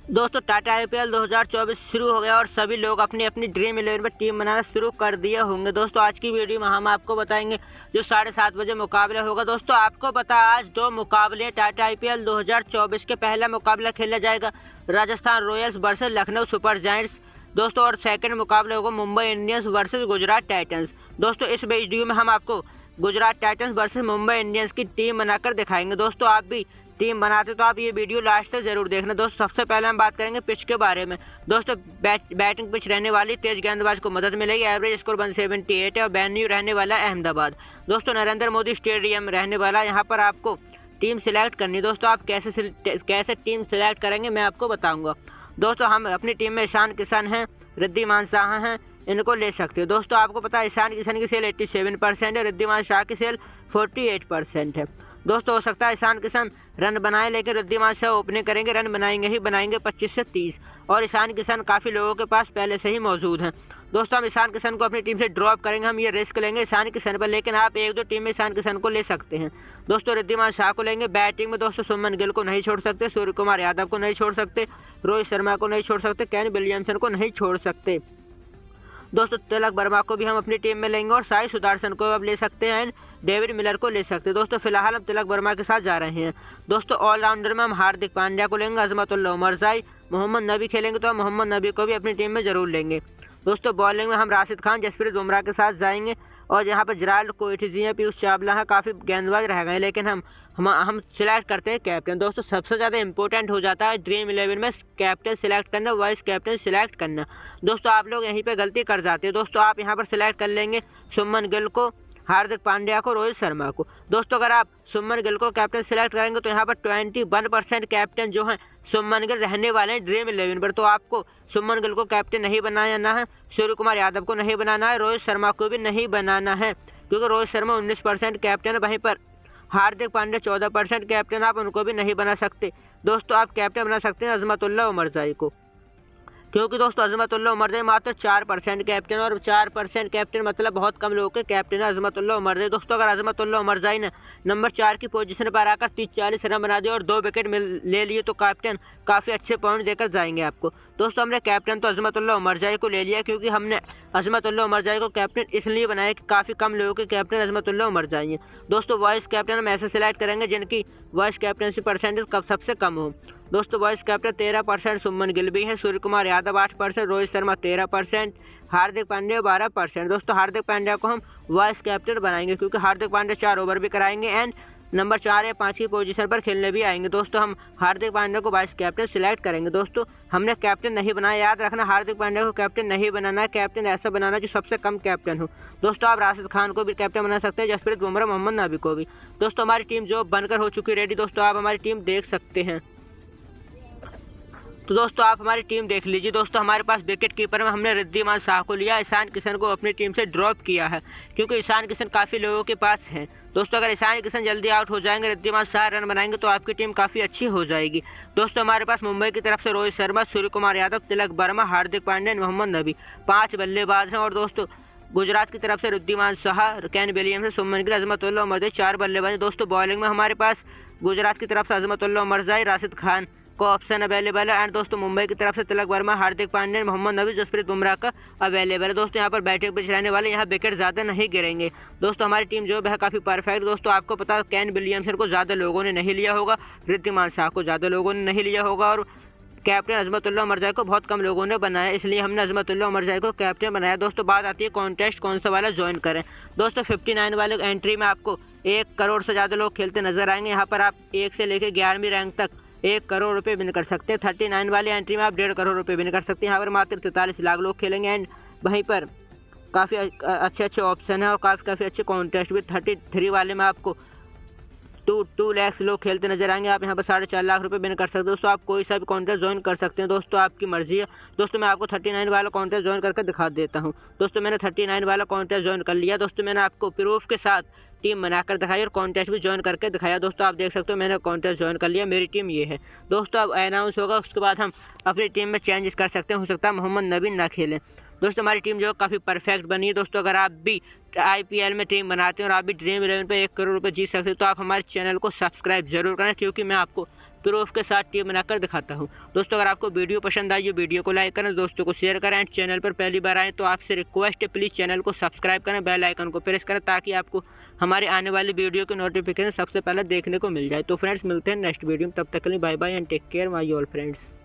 दोस्तों टाटा आईपीएल 2024 शुरू हो गया और सभी लोग अपनी अपनी ड्रीम 11 में टीम बनाना शुरू कर दिए होंगे। दोस्तों आज की वीडियो में हम आपको बताएंगे जो 7:30 बजे मुकाबला होगा। दोस्तों आपको पता आज दो मुकाबले टाटा आईपीएल 2024 के पहला मुकाबला खेला जाएगा Rajasthan Royals versus Lucknow Super Giants. दोस्तों और सेकंड मुकाबला होगा Mumbai Indians versus Gujarat Titans. दोस्तों इस वीडियो में हम आपको Gujarat Titans versus Mumbai Indians की टीम बनाकर दिखाएंगे। दोस्तों आप भी टीम बनाते तो आप ये वीडियो लास्ट तक जरूर देखना। दोस्तों सबसे पहले हम बात करेंगे पिच के बारे में। दोस्तों बैटिंग पिच रहने वाली, तेज गेंदबाज को मदद मिलेगी, एवरेज स्कोर 178 है और वेन्यू रहने वाला है अहमदाबाद। दोस्तों नरेंद्र मोदी स्टेडियम रहने वाला, यहाँ पर आपको टीम सिलेक्ट करनी। दोस्तों आप कैसे टीम सिलेक्ट करेंगे मैं आपको बताऊँगा। दोस्तों हम अपनी टीम में ईशान किशन हैं, रिद्धिमान शाह हैं, इनको ले सकते हो। दोस्तों आपको पता है ईशान किशन की सेल 87% है, रिद्धिमान शाह की सेल 48% है। दोस्तों हो सकता है ईशान किशन रन बनाए, लेकिन रिद्धिमान शाह ओपनिंग करेंगे, रन बनाएंगे ही बनाएंगे 25 से 30, और ईशान किशन काफ़ी लोगों के पास पहले से ही मौजूद हैं। दोस्तों हम ईशान किशन को अपनी टीम से ड्रॉप करेंगे, हम ये रिस्क लेंगे ईशान किशन पर, लेकिन आप एक दो टीम में ईशान किशन को ले सकते हैं। दोस्तों रिद्धिमान शाह को लेंगे। बैटिंग में दोस्तों सुमन गिल को नहीं छोड़ सकते, सूर्य कुमार यादव को नहीं छोड़ सकते, रोहित शर्मा को नहीं छोड़ सकते, केन विलियमसन को नहीं छोड़ सकते। दोस्तों तिलक वर्मा को भी हम अपनी टीम में लेंगे और साई सुदर्शन को अब ले सकते हैं, डेविड मिलर को ले सकते हैं। दोस्तों फिलहाल हम तिलक वर्मा के साथ जा रहे हैं। दोस्तों ऑलराउंडर में हम हार्दिक पांड्या को लेंगे, अजमतुल्लाह उमरजाई, मोहम्मद नबी खेलेंगे तो हम मोहम्मद नबी को भी अपनी टीम में जरूर लेंगे। दोस्तों बॉलिंग में हम राशिद खान, जसप्रीत बुमराह के साथ जाएंगे, और यहाँ पर जराल्ड कोएट्जी हैं, पीयूष चावला हैं, काफ़ी गेंदबाज रह गए, लेकिन हम सिलेक्ट करते हैं कैप्टन। दोस्तों सबसे ज़्यादा इंपॉर्टेंट हो जाता है ड्रीम 11 में कैप्टन सिलेक्ट करना, वाइस कैप्टन सिलेक्ट करना। दोस्तों आप लोग यहीं पे गलती कर जाते हैं। दोस्तों आप यहाँ पर सिलेक्ट कर लेंगे सुमन गिल को, हार्दिक पांड्या को, रोहित शर्मा को। दोस्तों अगर आप सुमन गिल को कैप्टन सिलेक्ट करेंगे तो यहाँ पर 21% कैप्टन जो हैं सुमन गिल रहने वाले हैं ड्रीम 11 पर। तो आपको सुमन गिल को कैप्टन नहीं बनाना है, सूर्य कुमार यादव को नहीं बनाना है, रोहित शर्मा को भी नहीं बनाना है, क्योंकि रोहित शर्मा 19% कैप्टन है। वहीं पर हार्दिक पांड्या 14% कैप्टन, आप उनको भी नहीं बना सकते। दोस्तों आप कैप्टन बना सकते हैं अजमतुल्लाह उमरजाई को, क्योंकि दोस्तों अजमतुल्लाह उमरजाई मात्र 4% कैप्टन, और 4% कैप्टन मतलब बहुत कम लोगों के कैप्टन है अजमतुल्लाह उमरजाई। दोस्तों अगर अजमतुल्लाह उमरजाई ने नंबर 4 की पोजीशन पर आकर 30-40 रन बना दिए और 2 विकेट ले लिए तो कैप्टन काफ़ी अच्छे पॉइंट देकर जाएंगे आपको। दोस्तों हमने कैप्टन तो अजमतुल्लाह उमरजाई को ले लिया, क्योंकि हमने अजमतुल्लाह उमरजाई को कैप्टन इसलिए बनाया कि काफ़ी कम लोगों के कैप्टन अजमतुल्लाह उमरजाई हैं। दोस्तों वाइस कैप्टन हम ऐसे सिलेक्ट करेंगे जिनकी वाइस कैप्टनसी परसेंटेज सबसे कम हो। दोस्तों वाइस कैप्टन 13% सुमन गिल भी हैं, सूर्य कुमार यादव 8%, रोहित शर्मा 13%, हार्दिक पांड्या 12%। दोस्तों हार्दिक पांड्या को हम वाइस कैप्टन बनाएंगे, क्योंकि हार्दिक पांड्या 4 ओवर भी कराएंगे एंड नंबर 4 या 5 की पोजीशन पर खेलने भी आएंगे। दोस्तों हम हार्दिक पांड्या को वाइस कैप्टन सिलेक्ट करेंगे। दोस्तों हमने कैप्टन नहीं बनाया, याद रखना हार्दिक पांड्या को कैप्टन नहीं बनाना है, कैप्टन ऐसा बनाना जो सबसे कम कैप्टन हो। दोस्तों आप राशिद खान को भी कैप्टन बना सकते हैं, जसप्रीत बुमराह, मोहम्मद नबी को भी। दोस्तों हमारी टीम जो बनकर हो चुकी है रेडी। दोस्तों आप हमारी टीम देख सकते हैं। तो दोस्तों आप हमारी टीम देख लीजिए। दोस्तों हमारे पास विकेट कीपर में हमने रिद्धिमान शाह को लिया, ईशान किशन को अपनी टीम से ड्रॉप किया है, क्योंकि ईशान किशन काफ़ी लोगों के पास हैं। दोस्तों अगर ईशान किशन जल्दी आउट हो जाएंगे, रिद्धिमान शाह रन बनाएंगे तो आपकी टीम काफ़ी अच्छी हो जाएगी। दोस्तों हमारे पास मुंबई की तरफ से रोहित शर्मा, सूर्य कुमार यादव, तिलक वर्मा, हार्दिक पांड्या, मोहम्मद नबी 5 बल्लेबाज हैं, और दोस्तों गुजरात की तरफ से रिद्धिमान शाह, केन विलियमसन, सुमन गिल, अजमतुल्लाह उमरजाई 4 बल्लेबाज। दोस्तों बॉलिंग में हमारे पास गुजरात की तरफ से अजमतुल्लाह उमरजाई, राशिद खान को ऑप्शन अवेलेबल है, एंड दोस्तों मुंबई की तरफ से तिलक वर्मा, हार्दिक पांड्या, मोहम्मद नबी, जसप्रीत बुमराह का अवेलेबल है। दोस्तों यहाँ पर बैटिंग पिच रहने वाले, यहाँ विकेट ज़्यादा नहीं गिरेंगे। दोस्तों हमारी टीम जो है काफ़ी परफेक्ट। दोस्तों आपको पता है केन विलियमसन को ज़्यादा लोगों ने नहीं लिया होगा, रिद्धिमान शाह को ज़्यादा लोगों ने नहीं लिया होगा, और कैप्टन अजमतुल्लाह उमरजाई को बहुत कम लोगों ने बनाया, इसलिए हमने अजमतुल्लाह उमरजाई को कैप्टन बनाया। दोस्तों बात आती है कॉन्टेस्ट कौन सा वाला ज्वाइन करें। दोस्तों 59 वाले एंट्री में आपको 1 करोड़ से ज़्यादा लोग खेलते नजर आएंगे। यहाँ पर आप 1 से लेकर 11वीं रैंक तक 1 करोड़ रुपये विन कर सकते हैं। 39 वाली एंट्री में आप 1.5 करोड़ रुपये विन कर सकते हैं। यहाँ पर मात्र 43 लाख लोग खेलेंगे, एंड वहीं पर काफ़ी अच्छे ऑप्शन है और काफ़ी अच्छे कॉन्टेस्ट भी। 33 वाले में आपको 2 लाख लोग खेलते नजर आएंगे, आप यहाँ पर 4.5 लाख रुपये विन कर सकते हैं। दोस्तों आप कोई सा भी कॉन्टेस्ट ज्वाइन कर सकते हैं, दोस्तों आपकी मर्जी है। दोस्तों मैं आपको 39 वाला कॉन्टेस्ट ज्वाइन करके दिखा देता हूँ। दोस्तों मैंने 39 वाला कॉन्टेस्ट ज्वाइन कर लिया। दोस्तों मैंने आपको प्रूफ के साथ टीम बनाकर दिखाई और कॉन्टेस्ट भी ज्वाइन करके दिखाया। दोस्तों आप देख सकते हो मैंने कॉन्टेस्ट ज्वाइन कर लिया, मेरी टीम ये है। दोस्तों अब अनाउंस होगा, उसके बाद हम अपनी टीम में चेंजेस कर सकते हैं, हो सकता है मोहम्मद नबी ना खेलें। दोस्तों हमारी टीम जो है काफ़ी परफेक्ट बनी है। दोस्तों अगर आप भी आईपीएल में टीम बनाते हैं और आप भी ड्रीम 11 पे 1 करोड़ रुपये जीत सकते हो तो आप हमारे चैनल को सब्सक्राइब जरूर करें, क्योंकि मैं आपको प्रूफ के साथ टीम बनाकर दिखाता हूँ। दोस्तों अगर आपको वीडियो पसंद आई, वीडियो को लाइक करें, दोस्तों को शेयर करें एंड चैनल पर पहली बार आएँ तो आपसे रिक्वेस्ट है प्लीज़ चैनल को सब्सक्राइब करें, बेल आइकन को प्रेस करें ताकि आपको हमारे आने वाली वीडियो की नोटिफिकेशन सबसे पहले देखने को मिल जाए। तो फ्रेंड्स मिलते हैं नेक्स्ट वीडियो में, तब तक के लिए bye bye and take care my all friends.